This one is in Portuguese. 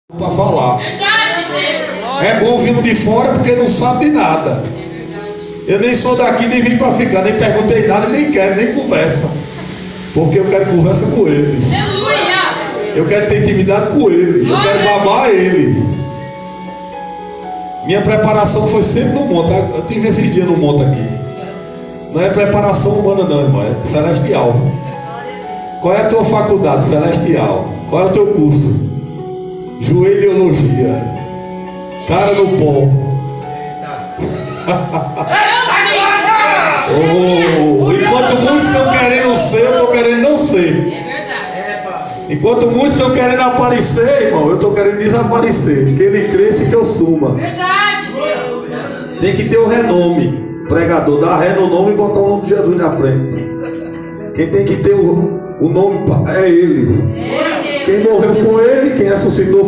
para falar. Verdade, Deus. É bom vir de fora porque não sabe de nada. Eu nem sou daqui, nem vim para ficar, nem perguntei nada, nem quero, nem conversa. Porque eu quero conversa com ele. Aleluia. Eu quero ter intimidade com ele. Eu quero babar ele. Minha preparação foi sempre no monte. Eu tive esses dias no monte aqui. Não é preparação humana não, irmão, é celestial. Qual é a tua faculdade? Celestial. Qual é o teu curso? Joelhologia. Cara no pó. Oh, enquanto muitos estão querendo ser, eu estou querendo não ser. É verdade. Enquanto muitos estão querendo aparecer, irmão, eu estou querendo desaparecer. Que ele cresça e que eu suma. Verdade, Deus. Tem que ter o renome. Pregador, dar ré no nome e botar o nome de Jesus na frente. Quem tem que ter o nome é ele. É, Deus. Quem morreu foi ele, quem ressuscitou